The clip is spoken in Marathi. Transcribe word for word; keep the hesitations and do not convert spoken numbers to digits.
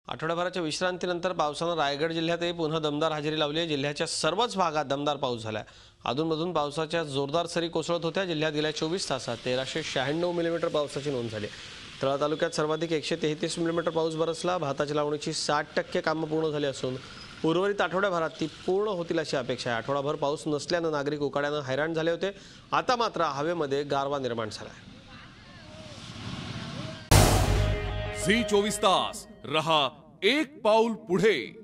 आठवड्याभराच्या विश्रांतीनंतर पावसानं रायगड जिल्ह्यातही पुन्हा दमदार हजेरी लावली आहे। जिल्ह्याच्या सर्वच भागात दमदार पाऊस झाला आहे। अधूनमधून पावसाच्या जोरदार सरी कोसळत होत्या। जिल्ह्यात गेल्या चोवीस तासात तेराशे शहाण्णव मिलीमीटर पावसाची नोंद झाली। तळा तालुक्यात सर्वाधिक एकशे तेहतीस मिलीमीटर पाऊस बरसला। भाताच्या लावणीची साठ टक्के कामं पूर्ण झाली असून उर्वरित आठवड्याभरात ती पूर्ण होतील अशी अपेक्षा आहे। आठवडाभर पाऊस नसल्यानं नागरिक उकाड्यानं हैराण झाले होते। आता मात्र हवेमध्ये गारवा निर्माण झाला आहे। झी चोवीस तास रहा एक पाऊल पुढे।